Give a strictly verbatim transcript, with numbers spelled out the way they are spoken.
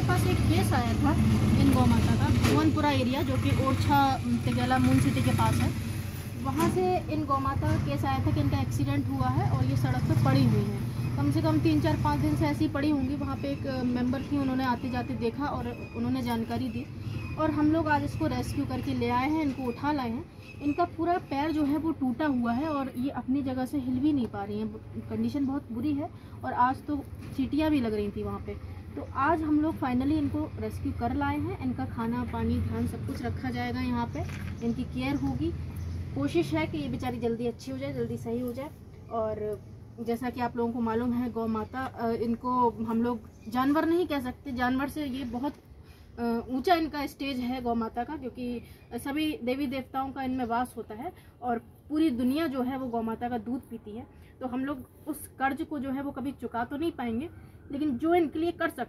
पास एक केस आया था इन गौ माता का, भुवनपुरा एरिया जो कि ओरछा तिगेला मून सिटी के पास है। वहाँ से इन गौ माता का केस आया था कि इनका एक्सीडेंट हुआ है और ये सड़क पर पड़ी हुई हैं। कम से कम तीन चार पाँच दिन से ऐसी पड़ी होंगी। वहाँ पे एक मेंबर थी, उन्होंने आते जाते देखा और उन्होंने जानकारी दी और हम लोग आज इसको रेस्क्यू करके ले आए हैं, इनको उठा लाए हैं। इनका पूरा पैर जो है वो टूटा हुआ है और ये अपनी जगह से हिल भी नहीं पा रही हैं। कंडीशन बहुत बुरी है और आज तो चींटियाँ भी लग रही थी वहाँ पे। तो आज हम लोग फाइनली इनको रेस्क्यू कर लाए हैं। इनका खाना पानी ध्यान सब कुछ रखा जाएगा, यहाँ पे इनकी केयर होगी। कोशिश है कि ये बेचारी जल्दी अच्छी हो जाए, जल्दी सही हो जाए। और जैसा कि आप लोगों को मालूम है, गौ माता, इनको हम लोग जानवर नहीं कह सकते, जानवर से ये बहुत ऊंचा इनका स्टेज है गौ माता का, क्योंकि सभी देवी देवताओं का इनमें वास होता है और पूरी दुनिया जो है वो गौ माता का दूध पीती है। तो हम लोग उस कर्ज को जो है वो कभी चुका तो नहीं पाएंगे, लेकिन जो इनके लिए कर सकते